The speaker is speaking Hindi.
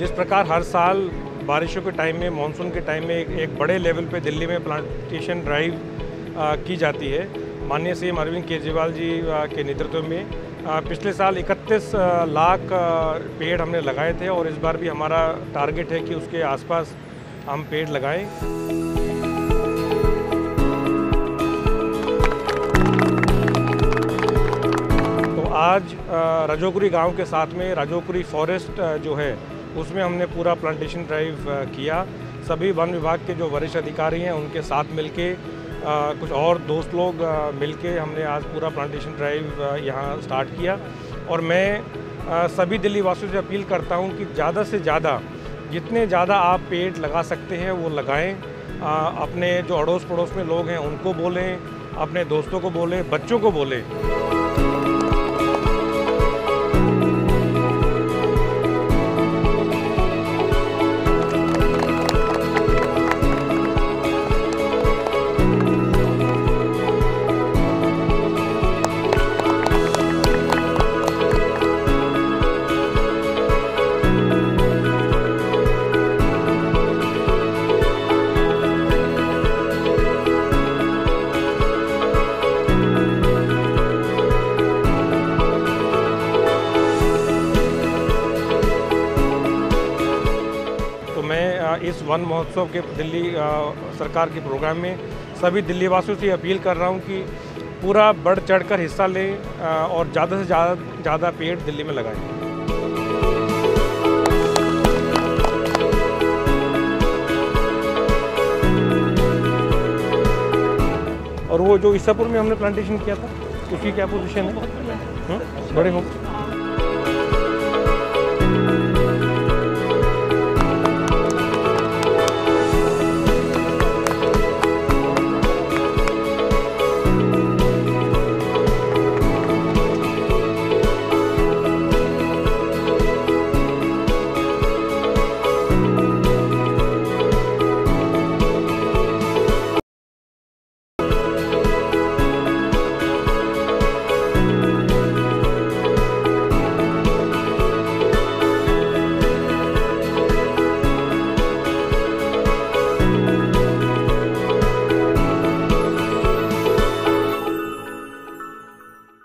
जिस प्रकार हर साल बारिशों के टाइम में, मानसून के टाइम में एक बड़े लेवल पे दिल्ली में प्लांटेशन ड्राइव की जाती है, माननीय सीएम अरविंद केजरीवाल जी के नेतृत्व में पिछले साल 31 लाख पेड़ हमने लगाए थे और इस बार भी हमारा टारगेट है कि उसके आसपास हम पेड़ लगाएं। तो आज राजौकुरी गांव के साथ में राजौकुरी फॉरेस्ट जो है उसमें हमने पूरा प्लांटेशन ड्राइव किया। सभी वन विभाग के जो वरिष्ठ अधिकारी हैं उनके साथ मिलके कुछ और दोस्त लोग मिलके हमने आज पूरा प्लांटेशन ड्राइव यहाँ स्टार्ट किया। और मैं सभी दिल्ली वासियों से अपील करता हूँ कि ज़्यादा से ज़्यादा जितने ज़्यादा आप पेड़ लगा सकते हैं वो लगाएं। अपने जो अड़ोस पड़ोस में लोग हैं उनको बोलें, अपने दोस्तों को बोलें, बच्चों को बोलें। इस वन महोत्सव के दिल्ली सरकार के प्रोग्राम में सभी दिल्ली वासियों से अपील कर रहा हूं कि पूरा बढ़ चढ़कर हिस्सा लें और ज़्यादा से ज़्यादा पेड़ दिल्ली में लगाएं। और वो जो ईसापुर में हमने प्लांटेशन किया था उसकी क्या पोजीशन है? बड़े हो